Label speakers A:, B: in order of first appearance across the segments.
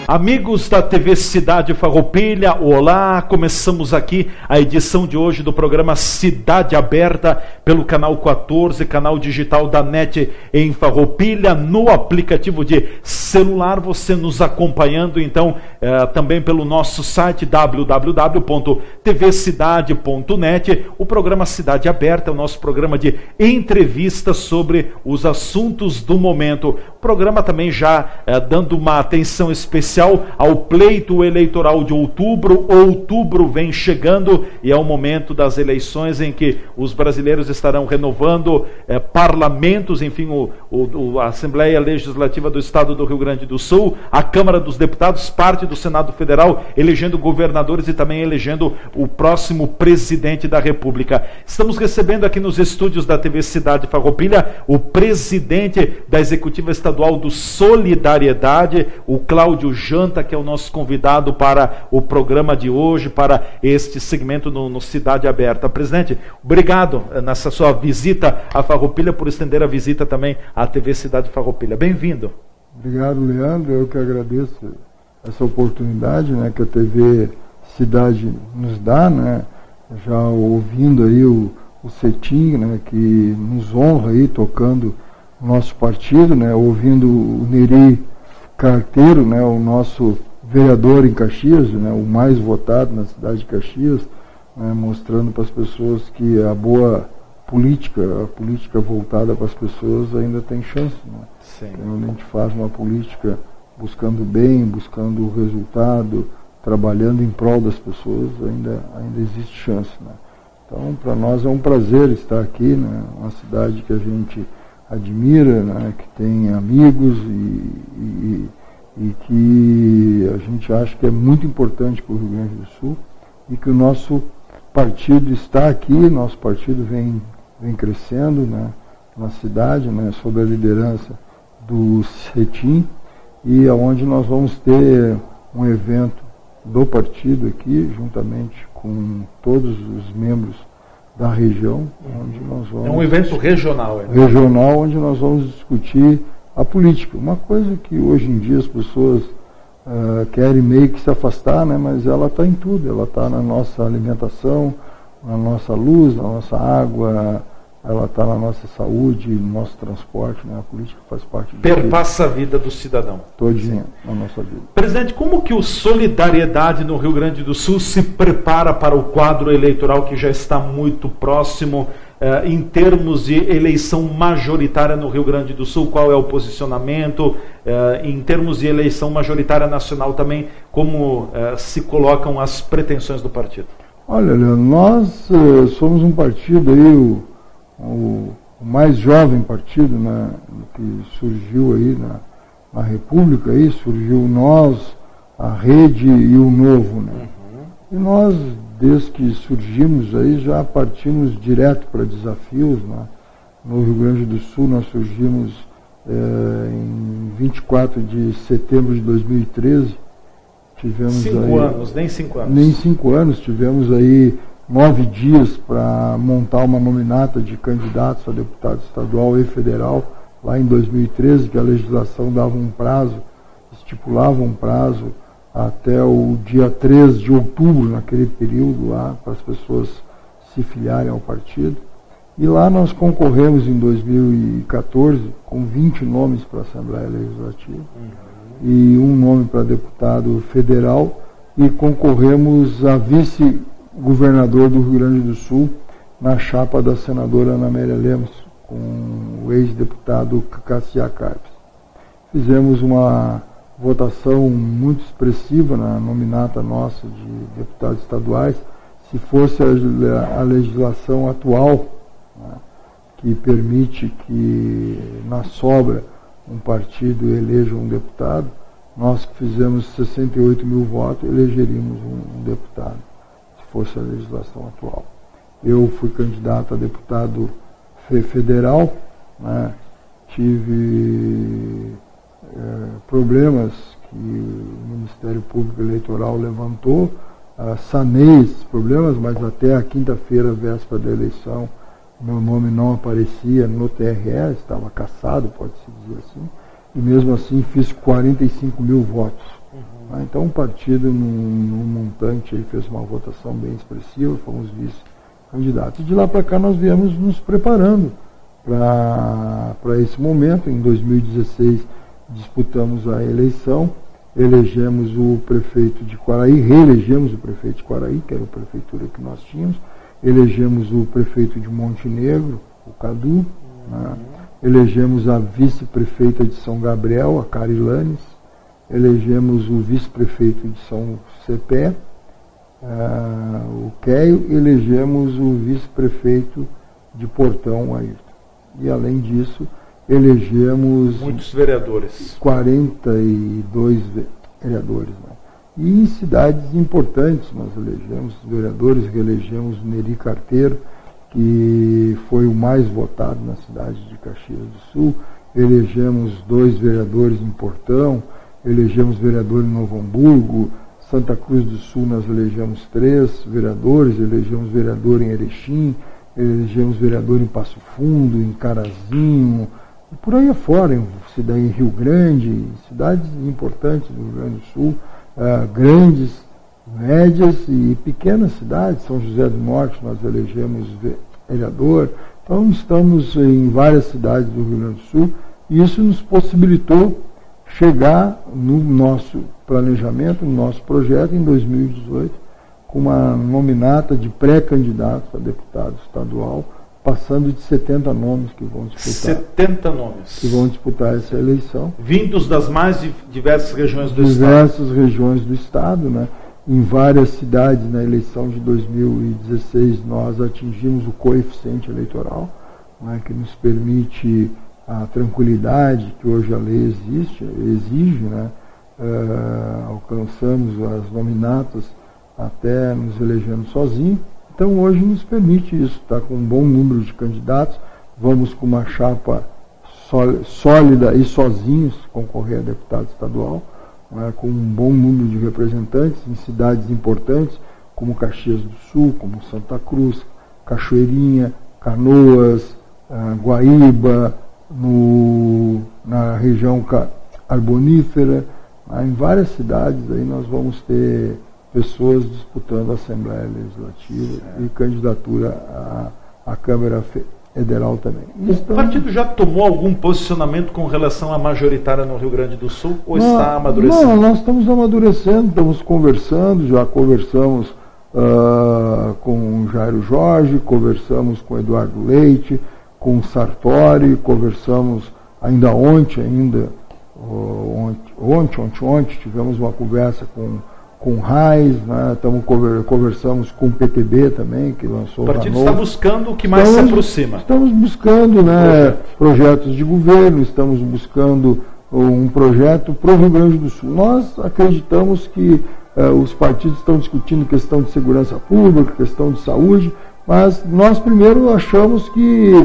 A: Amigos da TV Cidade Farroupilha, olá! Começamos aqui a edição de hoje do programa Cidade Aberta pelo canal 14, canal digital da NET em Farroupilha, no aplicativo de celular, você nos acompanhando então também pelo nosso site www.tvcidade.net. O programa Cidade Aberta é o nosso programa de entrevistas sobre os assuntos do momento. O programa também já dando uma atenção especial ao pleito eleitoral de outubro. Outubro vem chegando e é o momento das eleições em que os brasileiros estarão renovando parlamentos, enfim, a Assembleia Legislativa do Estado do Rio Grande do Sul, a Câmara dos Deputados, parte do Senado Federal, elegendo governadores e também elegendo o próximo presidente da República. Estamos recebendo aqui nos estúdios da TV Cidade Farroupilha o presidente da Executiva Estadual do Solidariedade, o Cláudio Janta, que é o nosso convidado para o programa de hoje, para este segmento no Cidade Aberta. Presidente, obrigado nessa sua visita à Farroupilha, por estender a visita também à TV Cidade Farroupilha. Bem-vindo.
B: Obrigado, Leandro. Eu que agradeço essa oportunidade, né, que a TV Cidade nos dá, né, já ouvindo aí o Cetim, né, que nos honra aí tocando o nosso partido, né, ouvindo o Neri Carteiro, né, o nosso vereador em Caxias, né, o mais votado na cidade de Caxias, né, mostrando para as pessoas que a boa política, a política voltada para as pessoas ainda tem chance. Né? Então, a gente faz uma política buscando bem, buscando o resultado, trabalhando em prol das pessoas, ainda existe chance. Né? Então, para nós é um prazer estar aqui, né, uma cidade que a gente admira, né, que tem amigos e que a gente acha que é muito importante para o Rio Grande do Sul e que o nosso partido está aqui, nosso partido vem crescendo, né, na cidade, né, sob a liderança do Cetim, e aonde nós vamos ter um evento do partido aqui, juntamente com todos os membros da região, onde nós vamos...
A: É um evento regional.
B: Regional, onde nós vamos discutir a política. Uma coisa que hoje em dia as pessoas querem meio que se afastar, né, mas ela está em tudo. Ela está na nossa alimentação, na nossa luz, na nossa água, ela está na nossa saúde, no nosso transporte, né, a política faz parte...
A: Perpassa a vida do cidadão.
B: Todinha na nossa vida.
A: Presidente, como que o Solidariedade no Rio Grande do Sul se prepara para o quadro eleitoral que já está muito próximo, em termos de eleição majoritária no Rio Grande do Sul? Qual é o posicionamento? Em termos de eleição majoritária nacional também, como se colocam as pretensões do partido?
B: Olha, Leandro, nós somos um partido aí, o mais jovem partido, né, que surgiu aí na República, aí surgiu nós, a Rede e o Novo, né? E nós, desde que surgimos aí, já partimos direto para desafios, né? No Rio Grande do Sul nós surgimos em 24 de setembro de 2013, tivemos
A: 5 anos, nem 5 anos.
B: Nem 5 anos, tivemos aí 9 dias para montar uma nominata de candidatos a deputado estadual e federal, lá em 2013, que a legislação dava um prazo, estipulava um prazo até o dia 3 de outubro, naquele período lá, para as pessoas se filiarem ao partido. E lá nós concorremos em 2014 com 20 nomes para a Assembleia Legislativa e um nome para deputado federal, e concorremos a vice-governador do Rio Grande do Sul na chapa da senadora Ana Amélia Lemos, com o ex-deputado Cassiá Carpes. Fizemos uma votação muito expressiva na nominata nossa de deputados estaduais. Se fosse a legislação atual, né, que permite que na sobra um partido eleja um deputado, nós que fizemos 68 mil votos, elegeríamos um deputado, se fosse a legislação atual. Eu fui candidato a deputado federal, né, tive problemas que o Ministério Público Eleitoral levantou, sanei esses problemas, mas até a quinta-feira, véspera da eleição, meu nome não aparecia no TRE, estava cassado, pode-se dizer assim, e mesmo assim fiz 45 mil votos. Então o partido, num montante, aí, fez uma votação bem expressiva, fomos vice-candidatos. De lá para cá nós viemos nos preparando para esse momento. Em 2016 disputamos a eleição, elegemos o prefeito de Quaraí, reelegemos o prefeito de Quaraí, que era a prefeitura que nós tínhamos, elegemos o prefeito de Montenegro, o Cadu, né? Elegemos a vice-prefeita de São Gabriel, a Carilanes, elegemos o vice-prefeito de São Cepé, o Queio, elegemos o vice-prefeito de Portão, o Ayrton. E além disso, elegemos
A: muitos vereadores.
B: 42 vereadores. Né? E em cidades importantes nós elegemos vereadores, reelegemos Neri Carteiro, que foi o mais votado na cidade de Caxias do Sul, elegemos 2 vereadores em Portão, elegemos vereador em Novo Hamburgo, Santa Cruz do Sul nós elegemos 3 vereadores, elegemos vereador em Erechim, elegemos vereador em Passo Fundo, em Carazinho, e por aí afora, em Rio Grande, em cidades importantes do Rio Grande do Sul, grandes, médias e pequenas cidades. São José do Norte nós elegemos vereador. Então estamos em várias cidades do Rio Grande do Sul e isso nos possibilitou chegar no nosso planejamento, no nosso projeto em 2018 com uma nominata de pré-candidatos a deputado estadual, passando de 70 nomes que vão disputar.
A: 70 nomes.
B: Que vão disputar essa eleição.
A: Vindos das mais diversas regiões do Estado.
B: Diversas regiões do Estado, né? Em várias cidades, na eleição de 2016, nós atingimos o coeficiente eleitoral, né, que nos permite a tranquilidade que hoje a lei exige, né? Alcançamos as nominatas até nos elegendo sozinhos. Então hoje nos permite isso, está com um bom número de candidatos, vamos com uma chapa sólida e sozinhos concorrer a deputado estadual, com um bom número de representantes em cidades importantes, como Caxias do Sul, como Santa Cruz, Cachoeirinha, Canoas, Guaíba, na região carbonífera, em várias cidades aí nós vamos ter pessoas disputando a Assembleia Legislativa e candidatura à Câmara Federal também.
A: O partido já tomou algum posicionamento com relação à majoritária no Rio Grande do Sul ou está amadurecendo?
B: Não, nós estamos amadurecendo, estamos conversando, já conversamos com Jairo Jorge, conversamos com Eduardo Leite, com Sartori, conversamos ainda ontem tivemos uma conversa com Raiz, né? Conversamos com o PTB também, que lançou o
A: partido está buscando o que mais se aproxima.
B: Estamos buscando, né, projetos de governo, estamos buscando um projeto para o Rio Grande do Sul. Nós acreditamos que os partidos estão discutindo questão de segurança pública, questão de saúde, mas nós primeiro achamos que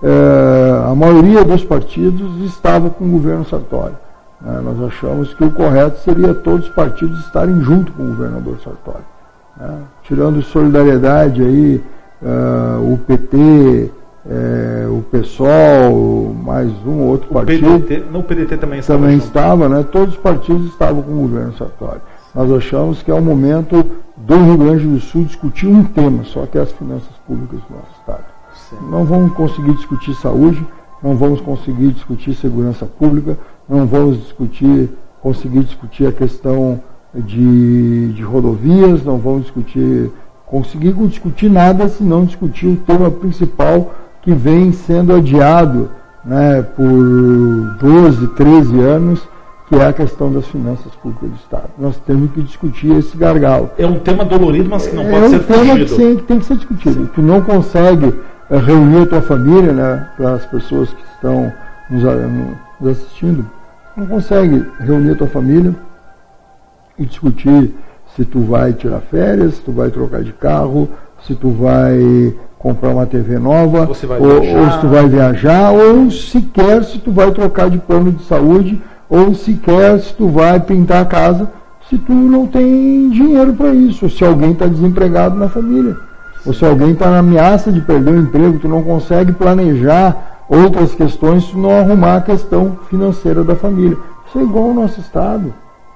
B: a maioria dos partidos estava com o governo Sartori. Nós achamos que o correto seria todos os partidos estarem junto com o governador Sartori. Tirando solidariedade aí, o PT, o PSOL, mais um ou outro partido.
A: O PDT também
B: estava, né? Todos os partidos estavam com o governo Sartori. Nós achamos que é o momento do Rio Grande do Sul discutir um tema, só que é as finanças públicas do nosso Estado. Sim. Não vamos conseguir discutir saúde, não vamos conseguir discutir segurança pública, não vamos conseguir discutir a questão de rodovias, não vamos conseguir discutir nada se não discutir o tema principal que vem sendo adiado, né, por 12, 13 anos, que é a questão das finanças públicas do Estado. Nós temos que discutir esse gargalo.
A: É um tema dolorido, mas que não pode ser fugido.
B: É um tema que tem que ser discutido. Tu não consegue reunir a tua família, né, para as pessoas que estão nos assistindo, não consegue reunir a tua família e discutir se tu vai tirar férias, se tu vai trocar de carro, se tu vai comprar uma TV nova, ou se tu vai viajar, ou sequer se tu vai trocar de plano de saúde, ou sequer se tu vai pintar a casa, se tu não tem dinheiro para isso, ou se alguém está desempregado na família, ou se alguém está na ameaça de perder o emprego, tu não consegue planejar outras questões se não arrumar a questão financeira da família. Isso é igual ao nosso Estado.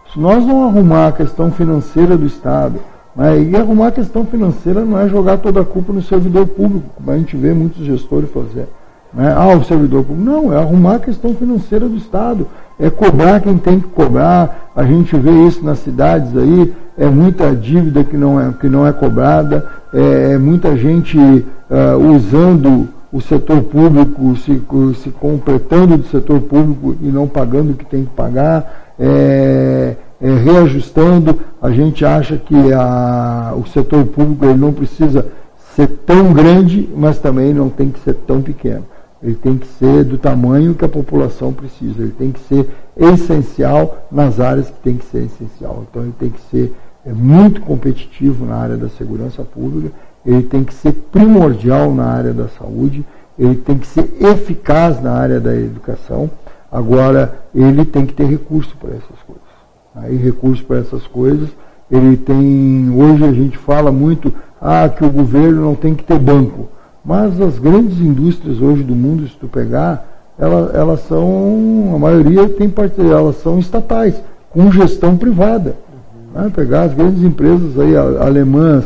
B: Se nós não arrumar a questão financeira do Estado, né, e arrumar a questão financeira não é jogar toda a culpa no servidor público, como a gente vê muitos gestores fazer. Né? O servidor público. Não, é arrumar a questão financeira do Estado, é cobrar quem tem que cobrar. A gente vê isso nas cidades aí, é muita dívida que não é cobrada, é muita gente usando o setor público, se completando do setor público e não pagando o que tem que pagar, reajustando. A gente acha que o setor público ele não precisa ser tão grande, mas também não tem que ser tão pequeno. Ele tem que ser do tamanho que a população precisa, ele tem que ser essencial nas áreas que tem que ser essencial. Então ele tem que ser muito competitivo na área da segurança pública, ele tem que ser primordial na área da saúde, ele tem que ser eficaz na área da educação. Agora, ele tem que ter recurso para essas coisas. Aí, recurso para essas coisas, ele tem... Hoje a gente fala muito que o governo não tem que ter banco. Mas as grandes indústrias hoje do mundo, se tu pegar, elas são, a maioria tem elas são estatais, com gestão privada. Pegar as grandes empresas aí, alemãs,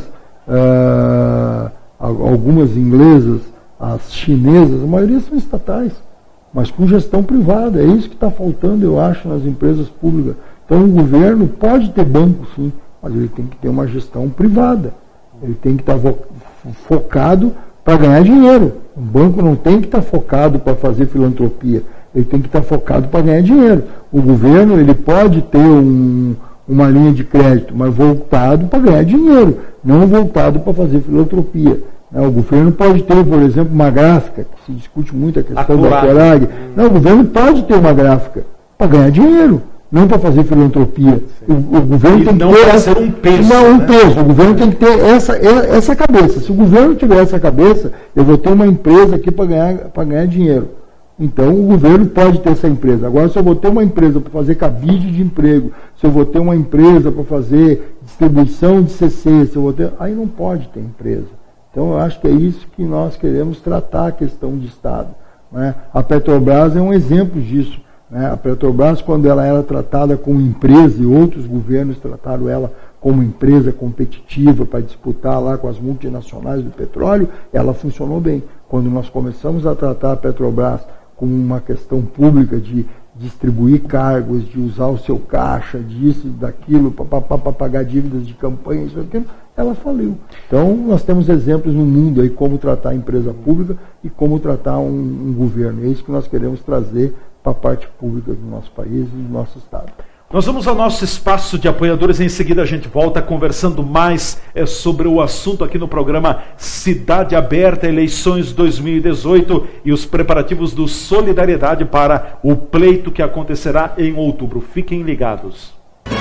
B: algumas inglesas, as chinesas, a maioria são estatais, mas com gestão privada. É isso que está faltando, eu acho, nas empresas públicas. Então o governo pode ter banco, sim, mas ele tem que ter uma gestão privada. Ele tem que estar focado para ganhar dinheiro. O banco não tem que estar focado para fazer filantropia, ele tem que estar focado para ganhar dinheiro. O governo ele pode ter uma linha de crédito, mas voltado para ganhar dinheiro, não voltado para fazer filantropia. O governo pode ter, por exemplo, uma gráfica, que se discute muito a questão da Corag. O governo pode ter uma gráfica para ganhar dinheiro, não para fazer filantropia. O governo tem que ter
A: um peso.
B: O governo tem que ter essa cabeça. Se o governo tiver essa cabeça, eu vou ter uma empresa aqui para ganhar dinheiro. Então o governo pode ter essa empresa. Agora, se eu vou ter uma empresa para fazer cabide de emprego, se eu vou ter uma empresa para fazer distribuição de CC, aí não pode ter empresa. Então eu acho que é isso que nós queremos tratar, a questão de Estado. Né? A Petrobras é um exemplo disso. Né? A Petrobras, quando ela era tratada como empresa, e outros governos trataram ela como empresa competitiva para disputar lá com as multinacionais do petróleo, ela funcionou bem. Quando nós começamos a tratar a Petrobras como uma questão pública de distribuir cargos, de usar o seu caixa, disso, daquilo, para pagar dívidas de campanha, isso aquilo, ela faliu. Então, nós temos exemplos no mundo aí como tratar a empresa pública e como tratar um governo. É isso que nós queremos trazer para a parte pública do nosso país e do nosso Estado.
A: Nós vamos ao nosso espaço de apoiadores, em seguida a gente volta conversando mais sobre o assunto aqui no programa Cidade Aberta, eleições 2018 e os preparativos do Solidariedade para o pleito que acontecerá em outubro. Fiquem ligados.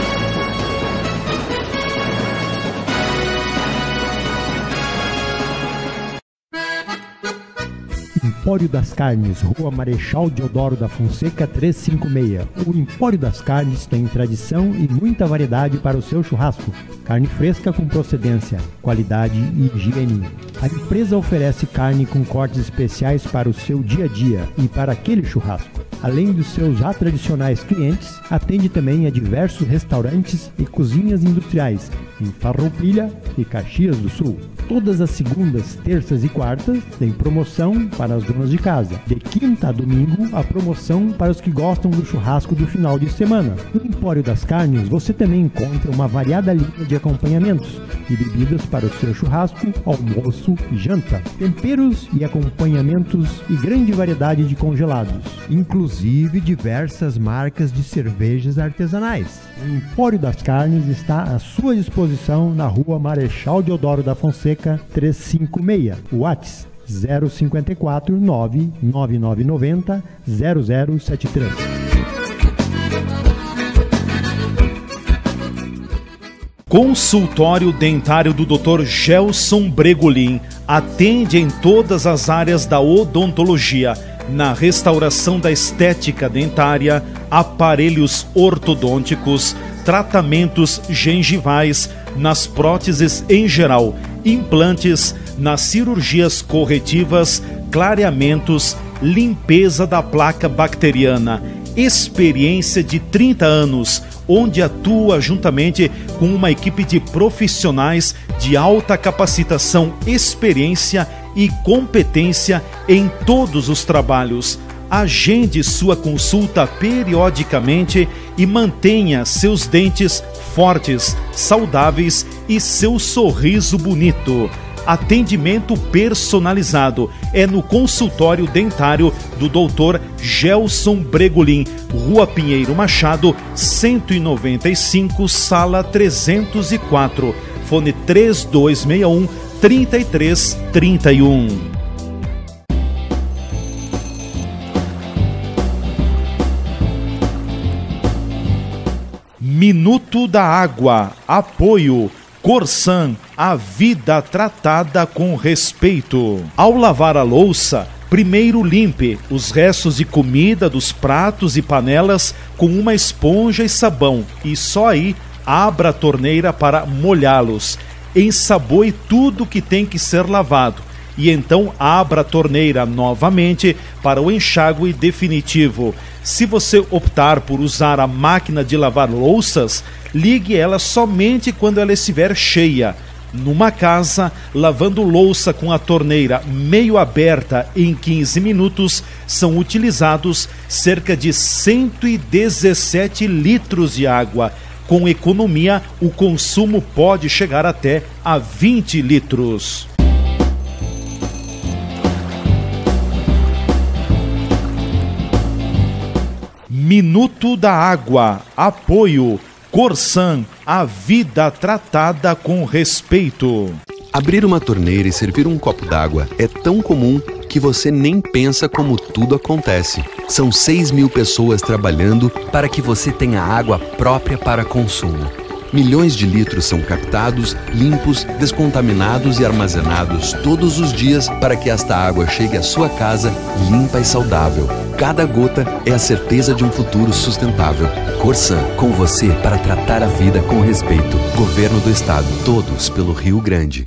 C: Empório das Carnes, Rua Marechal Deodoro da Fonseca 356. O Empório das Carnes tem tradição e muita variedade para o seu churrasco. Carne fresca com procedência, qualidade e higiene. A empresa oferece carne com cortes especiais para o seu dia a dia e para aquele churrasco. Além dos seus já tradicionais clientes, atende também a diversos restaurantes e cozinhas industriais em Farroupilha e Caxias do Sul. Todas as segundas, terças e quartas tem promoção para as donas de casa. De quinta a domingo, a promoção para os que gostam do churrasco do final de semana. No Empório das Carnes, você também encontra uma variada linha de acompanhamentos e bebidas para o seu churrasco, almoço e janta. Temperos e acompanhamentos e grande variedade de congelados, inclusive diversas marcas de cervejas artesanais. O Empório das Carnes está à sua disposição na Rua Marechal Deodoro da Fonseca 356. WhatsApp 054 99990 0073.
A: Consultório Dentário do Dr. Gelson Bregolin atende em todas as áreas da odontologia, na restauração da estética dentária, aparelhos ortodônticos, tratamentos gengivais, nas próteses em geral, implantes, nas cirurgias corretivas, clareamentos, limpeza da placa bacteriana. Experiência de 30 anos, onde atua juntamente com uma equipe de profissionais de alta capacitação, experiência e competência em todos os trabalhos. Agende sua consulta periodicamente e mantenha seus dentes fortes, saudáveis e seu sorriso bonito. Atendimento personalizado é no consultório dentário do Dr. Gelson Bregolin, Rua Pinheiro Machado, 195, sala 304, fone 3261-3331. Minuto da Água, apoio Corsan, a vida tratada com respeito. Ao lavar a louça, primeiro limpe os restos de comida dos pratos e panelas com uma esponja e sabão e só aí abra a torneira para molhá-los. Ensaboe tudo que tem que ser lavado e então abra a torneira novamente para o enxágue definitivo. Se você optar por usar a máquina de lavar louças, ligue ela somente quando ela estiver cheia. Numa casa, lavando louça com a torneira meio aberta em 15 minutos, são utilizados cerca de 117 litros de água. Com economia, o consumo pode chegar até a 20 litros. Minuto da Água, apoio Corsan, a vida tratada com respeito.
D: Abrir uma torneira e servir um copo d'água é tão comum que você nem pensa como tudo acontece. São 6.000 pessoas trabalhando para que você tenha água própria para consumo. Milhões de litros são captados, limpos, descontaminados e armazenados todos os dias para que esta água chegue à sua casa limpa e saudável. Cada gota é a certeza de um futuro sustentável. Corsan, com você para tratar a vida com respeito. Governo do Estado, todos pelo Rio Grande.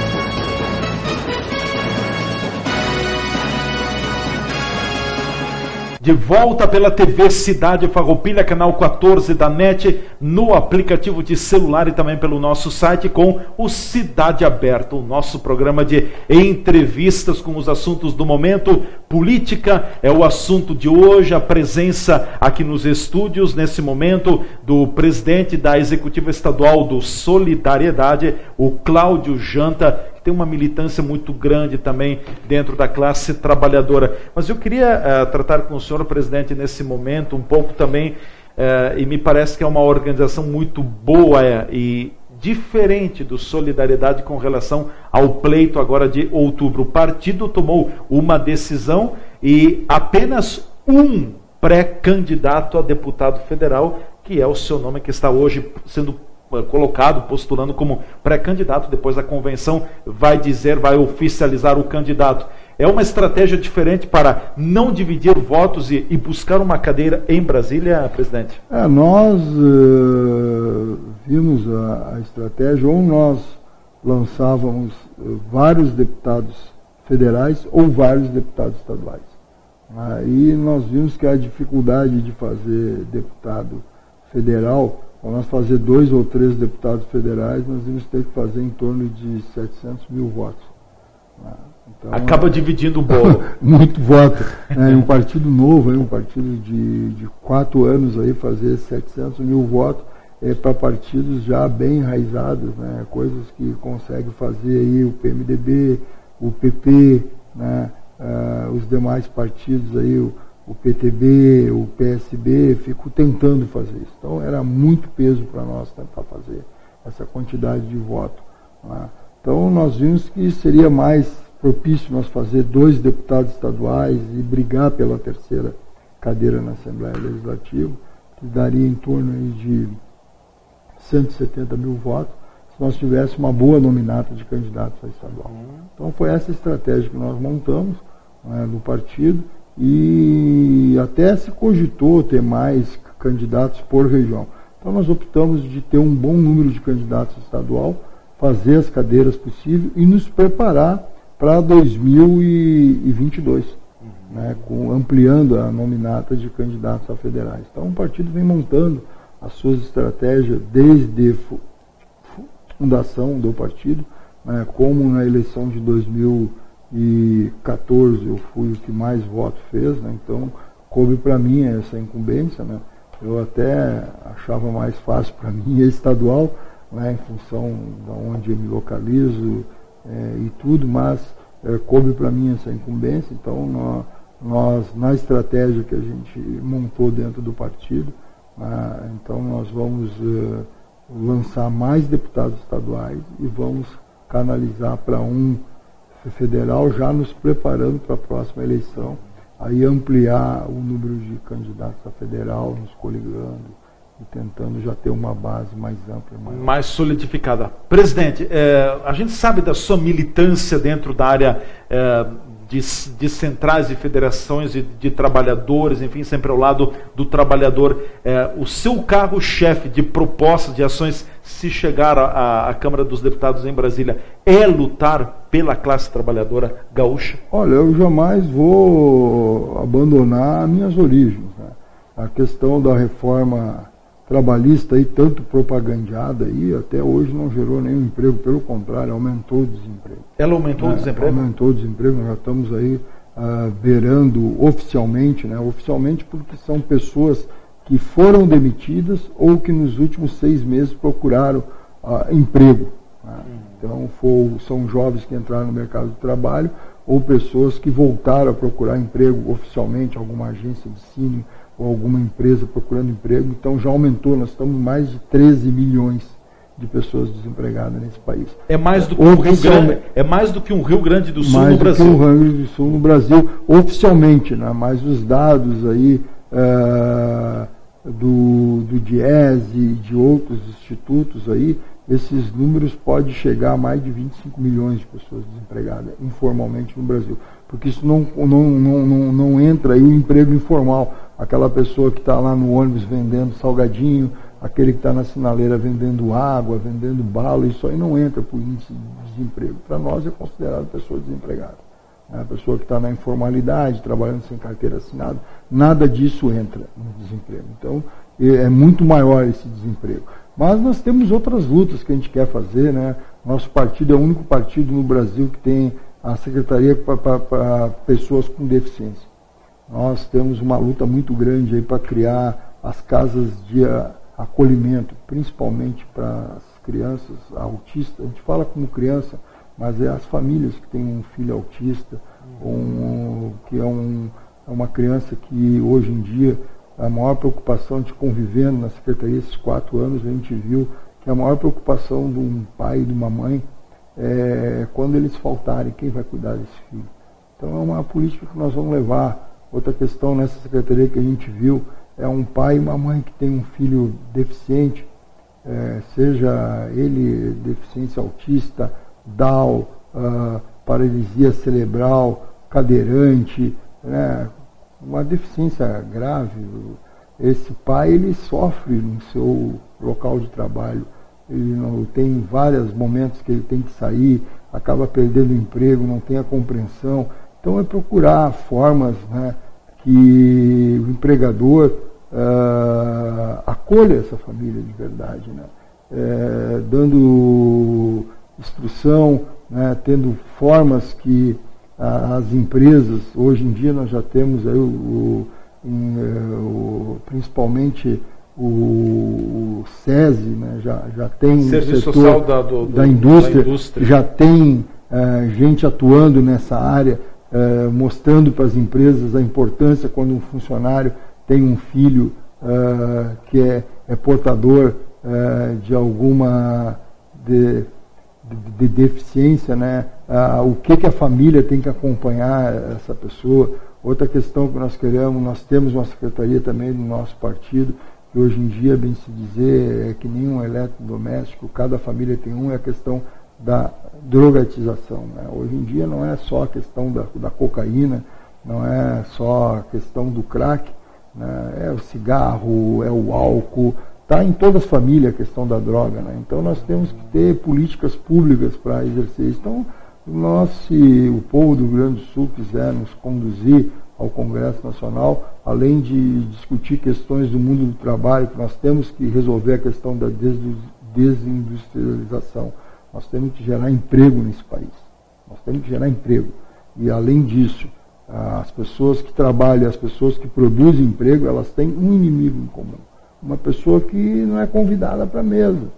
A: De volta pela TV Cidade Farroupilha, canal 14 da NET, no aplicativo de celular e também pelo nosso site com o Cidade Aberta, o nosso programa de entrevistas com os assuntos do momento. Política é o assunto de hoje, a presença aqui nos estúdios, nesse momento, do presidente da Executiva Estadual do Solidariedade, o Cláudio Janta, tem uma militância muito grande também dentro da classe trabalhadora. Mas eu queria tratar com o senhor, presidente, nesse momento, um pouco também, e me parece que é uma organização muito boa e diferente do Solidariedade com relação ao pleito agora de outubro. O partido tomou uma decisão e apenas um pré-candidato a deputado federal, que é o seu nome, que está hoje sendo colocado, postulando como pré-candidato. Depois a convenção vai oficializar o candidato. É uma estratégia diferente para não dividir votos e buscar uma cadeira em Brasília, presidente?
B: Nós vimos a estratégia, ou nós lançávamos vários deputados federais ou vários deputados estaduais. Aí nós vimos que a dificuldade de fazer deputado federal, para nós fazer 2 ou 3 deputados federais, nós vamos ter que fazer em torno de 700 mil votos. Então,
A: acaba dividindo o bolo.
B: Muito voto. Um partido novo, um partido de 4 anos, aí, fazer 700 mil votos para partidos já bem enraizados, coisas que consegue fazer aí o PMDB, o PP, os demais partidos aí, o PTB, o PSB, fico tentando fazer isso. Então era muito peso para nós tentar fazer essa quantidade de voto. Então nós vimos que seria mais propício nós fazer 2 deputados estaduais e brigar pela 3ª cadeira na Assembleia Legislativa, que daria em torno aí de 170 mil votos, se nós tivéssemos uma boa nominata de candidatos a estadual. Então foi essa estratégia que nós montamos no partido, e até se cogitou ter mais candidatos por região. Então nós optamos de ter um bom número de candidatos estadual, fazer as cadeiras possíveis e nos preparar para 2022, ampliando a nominata de candidatos a federais. Então o partido vem montando as suas estratégias desde fundação do partido, né, como na eleição de 2014 eu fui o que mais voto fez, né, então coube para mim essa incumbência, né, eu até achava mais fácil para mim a estadual, né, em função de onde eu me localizo e tudo, mas coube para mim essa incumbência, então nós, na estratégia que a gente montou dentro do partido, então nós vamos lançar mais deputados estaduais e vamos canalizar para um federal, já nos preparando para a próxima eleição, aí ampliar o número de candidatos a federal, nos coligando e tentando já ter uma base mais ampla.
A: Mais solidificada. Presidente, a gente sabe da sua militância dentro da área de centrais e federações e de trabalhadores, enfim, sempre ao lado do trabalhador. O seu carro-chefe de propostas, de ações, se chegar à Câmara dos Deputados em Brasília, é lutar pela classe trabalhadora gaúcha?
B: Olha, eu jamais vou abandonar minhas origens, né? A questão da reforma trabalhista aí, tanto propagandeada aí, até hoje não gerou nenhum emprego, pelo contrário, aumentou o desemprego.
A: Ela aumentou o desemprego?
B: Aumentou o desemprego, nós já estamos aí beirando oficialmente, né? Oficialmente porque são pessoas que foram demitidas ou que nos últimos 6 meses procuraram emprego, né? Então são jovens que entraram no mercado de trabalho ou pessoas que voltaram a procurar emprego oficialmente, alguma agência de ensino ou alguma empresa procurando emprego. Então já aumentou, nós estamos em mais de 13 milhões de pessoas desempregadas nesse país.
A: É mais do que um Rio Grande do Sul no Brasil.
B: Mais do que um Rio Grande do Sul no Brasil, oficialmente, né? Mas os dados aí do DIES e de outros institutos aí, esses números podem chegar a mais de 25 milhões de pessoas desempregadas informalmente no Brasil. Porque isso não entra aí o emprego informal. Aquela pessoa que está lá no ônibus vendendo salgadinho, aquele que está na sinaleira vendendo água, vendendo bala, isso aí não entra por índice de desemprego. Para nós é considerado pessoa desempregada. A pessoa que está na informalidade, trabalhando sem carteira assinada, nada disso entra no desemprego. Então, é muito maior esse desemprego. Mas nós temos outras lutas que a gente quer fazer, né? Nosso partido é o único partido no Brasil que tem a secretaria para pessoas com deficiência. Nós temos uma luta muito grande aí para criar as casas de acolhimento, principalmente para as crianças autistas. A gente fala como criança, mas é as famílias que têm um filho autista, que é uma criança que hoje em dia a maior preocupação de convivendo na secretaria esses 4 anos, a gente viu que a maior preocupação de um pai e de uma mãe é quando eles faltarem, quem vai cuidar desse filho. Então é uma política que nós vamos levar. Outra questão nessa secretaria que a gente viu é um pai e uma mãe que tem um filho deficiente, seja ele deficiência autista, Down, paralisia cerebral, cadeirante, né, uma deficiência grave. Esse pai ele sofre no seu local de trabalho, ele não tem vários momentos que ele tem que sair, acaba perdendo o emprego, não tem a compreensão. Então é procurar formas, né, que o empregador acolha essa família de verdade, né, dando instrução, né, tendo formas que as empresas, hoje em dia nós já temos aí principalmente o SESI, né, já tem
A: Serviço
B: o setor
A: Social
B: da indústria, já tem gente atuando nessa área, mostrando para as empresas a importância quando um funcionário tem um filho que é portador de alguma de deficiência, né? O que a família tem que acompanhar essa pessoa. Outra questão que nós queremos, nós temos uma secretaria também do nosso partido, que hoje em dia, bem se dizer, é que nem um eletrodoméstico, cada família tem um, é a questão da drogatização, né? Hoje em dia não é só a questão da cocaína, não é só a questão do crack, né? É o cigarro, é o álcool, está em todas as famílias a questão da droga, né? Então nós temos que ter políticas públicas para exercer isso. Então, se o povo do Rio Grande do Sul quiser nos conduzir ao Congresso Nacional, além de discutir questões do mundo do trabalho, que nós temos que resolver a questão da desindustrialização, nós temos que gerar emprego nesse país. Nós temos que gerar emprego. E, além disso, as pessoas que trabalham, as pessoas que produzem emprego, elas têm um inimigo em comum. Uma pessoa que não é convidada para a mesa.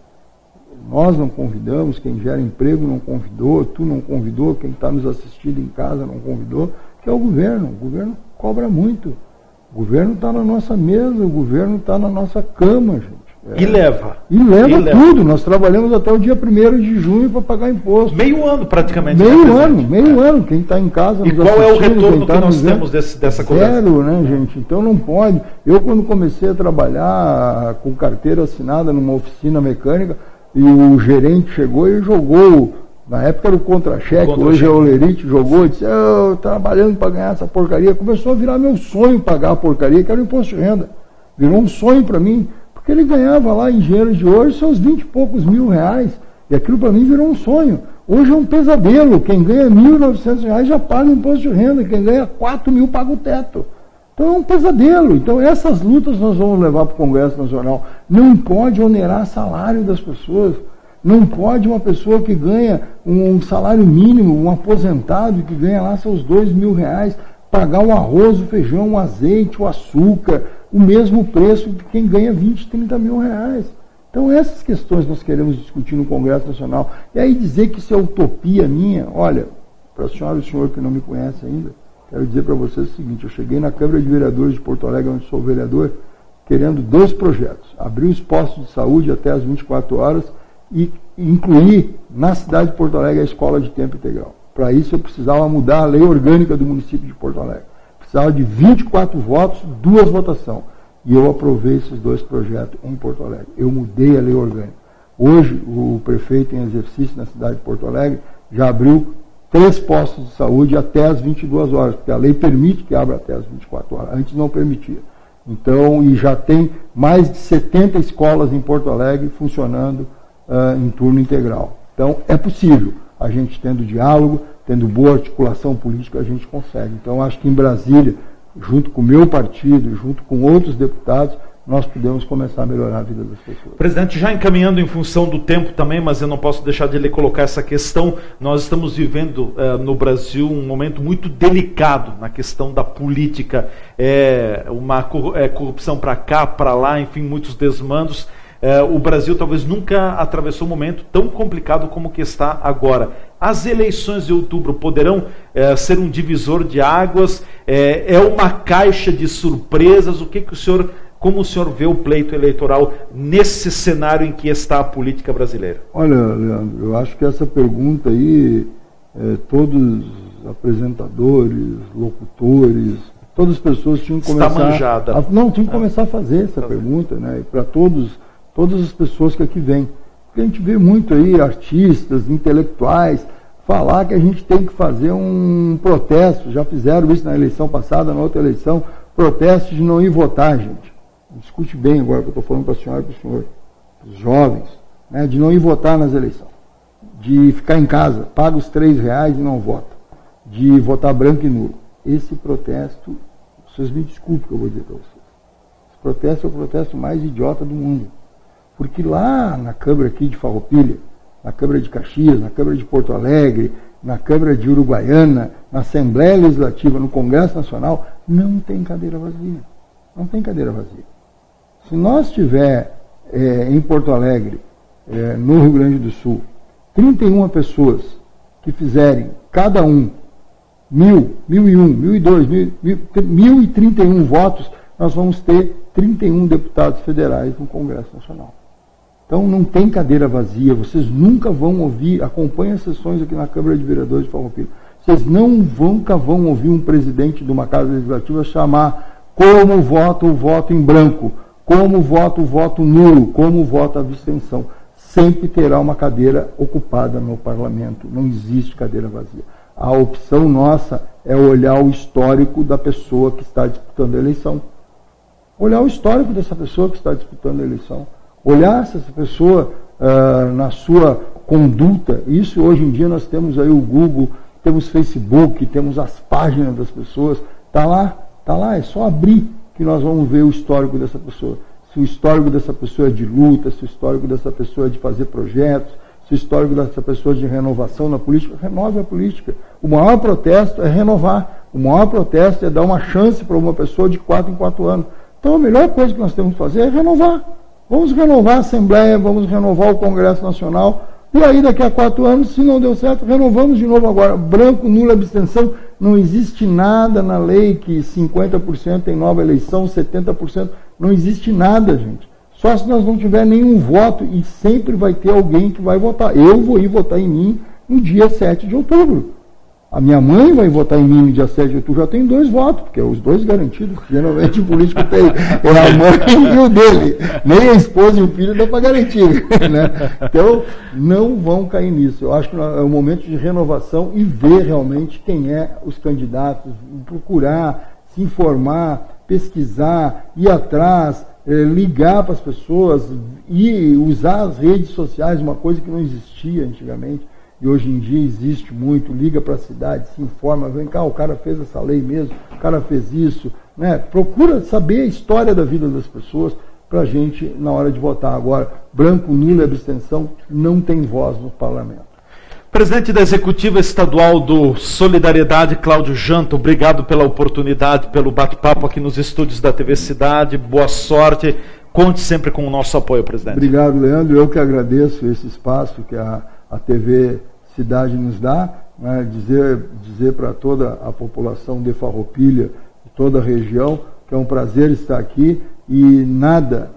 B: Nós não convidamos, quem gera emprego não convidou, tu não convidou, quem está nos assistindo em casa não convidou, que é o governo. O governo cobra muito. O governo está na nossa mesa, o governo está na nossa cama, gente.
A: E leva.
B: E leva tudo. Nós trabalhamos até o dia 1º de junho para pagar imposto.
A: Meio ano, praticamente.
B: Meio ano. Quem está em casa...
A: E qual é o retorno que nós temos dessa conversa?
B: Zero, né, gente? Então não pode. Eu, quando comecei a trabalhar com carteira assinada numa oficina mecânica, e o gerente chegou e jogou... Na época era o contra-cheque, hoje é o Lerite, jogou e disse, eu trabalhando para ganhar essa porcaria. Começou a virar meu sonho pagar a porcaria, que era o imposto de renda. Virou um sonho para mim, porque ele ganhava lá em dinheiro de hoje seus 20 e poucos mil reais. E aquilo para mim virou um sonho. Hoje é um pesadelo. Quem ganha R$1.900 já paga o imposto de renda, quem ganha 4 mil paga o teto. Então é um pesadelo. Então essas lutas nós vamos levar para o Congresso Nacional. Não pode onerar salário das pessoas. Não pode uma pessoa que ganha um salário mínimo, um aposentado que ganha lá seus R$2.000, pagar o arroz, o feijão, o azeite, o açúcar, o mesmo preço de quem ganha 20, 30 mil reais. Então essas questões nós queremos discutir no Congresso Nacional. E aí dizer que isso é utopia minha, olha, para a senhora e o senhor que não me conhece ainda, quero dizer para vocês o seguinte, eu cheguei na Câmara de Vereadores de Porto Alegre, onde sou vereador, querendo 2 projetos. Abrir os postos de saúde até as 24 horas e incluir na cidade de Porto Alegre a escola de tempo integral. Para isso eu precisava mudar a lei orgânica do município de Porto Alegre. Precisava de 24 votos, 2 votações. E eu aprovei esses 2 projetos em Porto Alegre. Eu mudei a lei orgânica. Hoje, o prefeito em exercício na cidade de Porto Alegre já abriu 3 postos de saúde até as 22 horas, porque a lei permite que abra até as 24 horas. Antes não permitia. Então, e já tem mais de 70 escolas em Porto Alegre funcionando em turno integral. Então, é possível. A gente tendo diálogo, tendo boa articulação política, a gente consegue. Então, acho que em Brasília, junto com o meu partido, junto com outros deputados, nós podemos começar a melhorar a vida das pessoas.
A: Presidente, já encaminhando em função do tempo também, mas eu não posso deixar de lhe colocar essa questão, nós estamos vivendo no Brasil um momento muito delicado na questão da política, uma corrupção para cá, para lá, enfim, muitos desmandos. O Brasil talvez nunca atravessou um momento tão complicado como que está agora. As eleições de outubro poderão ser um divisor de águas? É uma caixa de surpresas? Como o senhor vê o pleito eleitoral nesse cenário em que está a política brasileira?
B: Olha, Leandro, eu acho que essa pergunta aí, todos os apresentadores, locutores, todas as pessoas tinham que começar... tinham que começar a fazer essa pergunta, né? Para todas as pessoas que aqui vêm. Porque a gente vê muito aí artistas, intelectuais, falar que a gente tem que fazer um protesto. Já fizeram isso na eleição passada, na outra eleição, protesto de não ir votar, gente. Discute bem agora que eu estou falando para a senhora e para o senhor, para os jovens, né, de não ir votar nas eleições, de ficar em casa, paga os R$3 e não vota, de votar branco e nulo. Esse protesto, vocês me desculpem que eu vou dizer para vocês, esse protesto é o protesto mais idiota do mundo. Porque lá na Câmara aqui de Farroupilha, na Câmara de Caxias, na Câmara de Porto Alegre, na Câmara de Uruguaiana, na Assembleia Legislativa, no Congresso Nacional, não tem cadeira vazia. Não tem cadeira vazia. Se nós tiver em Porto Alegre, no Rio Grande do Sul, 31 pessoas que fizerem, cada um, 1.000, 1.001, 1.002, 1.031 votos, nós vamos ter 31 deputados federais no Congresso Nacional. Então não tem cadeira vazia, vocês nunca vão ouvir, acompanhem as sessões aqui na Câmara de Vereadores de Farroupilha, vocês nunca vão ouvir um presidente de uma casa legislativa chamar como vota o voto em branco, como vota o voto nulo, como vota a abstenção. Sempre terá uma cadeira ocupada no parlamento, não existe cadeira vazia. A opção nossa é olhar o histórico da pessoa que está disputando a eleição. Olhar o histórico dessa pessoa que está disputando a eleição. Olhar se essa pessoa, na sua conduta, isso hoje em dia nós temos aí o Google, temos Facebook, temos as páginas das pessoas, está lá, é só abrir que nós vamos ver o histórico dessa pessoa. Se o histórico dessa pessoa é de luta, se o histórico dessa pessoa é de fazer projetos, se o histórico dessa pessoa é de renovação na política, renove a política. O maior protesto é renovar. O maior protesto é dar uma chance para uma pessoa de 4 em 4 anos. Então a melhor coisa que nós temos que fazer é renovar. Vamos renovar a Assembleia, vamos renovar o Congresso Nacional, e aí daqui a 4 anos, se não deu certo, renovamos de novo agora. Branco, nulo, abstenção. Não existe nada na lei que 50% tem nova eleição, 70%. Não existe nada, gente. Só se nós não tivermos nenhum voto, e sempre vai ter alguém que vai votar. Eu vou ir votar em mim no dia 7 de outubro. A minha mãe vai votar em mim no dia 7 de outubro. Já tem 2 votos, porque é os 2 garantidos. Geralmente o político tem. É a mãe e o dele. Nem a esposa e o filho dá para garantir. Né? Então, não vão cair nisso. Eu acho que é um momento de renovação e ver realmente quem é os candidatos, procurar, se informar, pesquisar, ir atrás, ligar para as pessoas e usar as redes sociais, uma coisa que não existia antigamente. E hoje em dia existe muito, liga para a cidade, se informa, vem cá, o cara fez essa lei mesmo, o cara fez isso, né? Procura saber a história da vida das pessoas para a gente, na hora de votar. Agora, branco, nulo e abstenção não tem voz no parlamento.
A: Presidente da Executiva Estadual do Solidariedade, Cláudio Janta, obrigado pela oportunidade, pelo bate-papo aqui nos estúdios da TV Cidade, boa sorte, conte sempre com o nosso apoio, presidente.
B: Obrigado, Leandro, eu que agradeço esse espaço que a TV Cidade nos dá, né, dizer para toda a população de Farroupilha, de toda a região, que é um prazer estar aqui e nada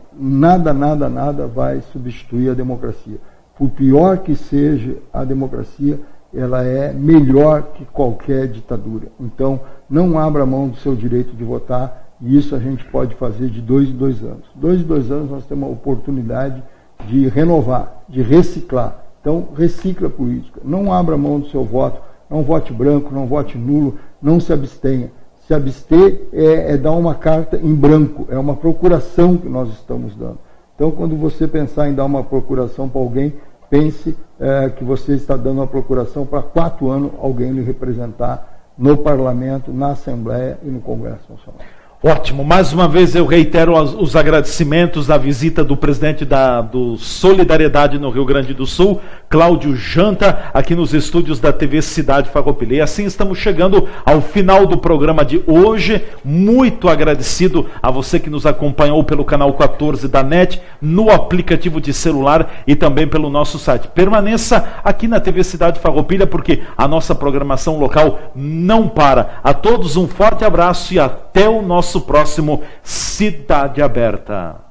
B: vai substituir a democracia. Por pior que seja a democracia, ela é melhor que qualquer ditadura. Então, não abra mão do seu direito de votar, e isso a gente pode fazer de 2 em 2 anos. 2 em 2 anos nós temos a oportunidade de renovar, de reciclar. Então, recicla a política. Não abra mão do seu voto, não vote branco, não vote nulo, não se abstenha. Se abster é dar uma carta em branco, é uma procuração que nós estamos dando. Então, quando você pensar em dar uma procuração para alguém, pense que você está dando uma procuração para 4 anos alguém lhe representar no Parlamento, na Assembleia e no Congresso Nacional.
A: Ótimo, mais uma vez eu reitero os agradecimentos da visita do presidente do Solidariedade no Rio Grande do Sul, Cláudio Janta, aqui nos estúdios da TV Cidade Farroupilha. E assim estamos chegando ao final do programa de hoje. Muito agradecido a você que nos acompanhou pelo canal 14 da NET, no aplicativo de celular e também pelo nosso site. Permaneça aqui na TV Cidade Farroupilha, porque a nossa programação local não para. A todos um forte abraço e até o nosso próximo Cidade Aberta.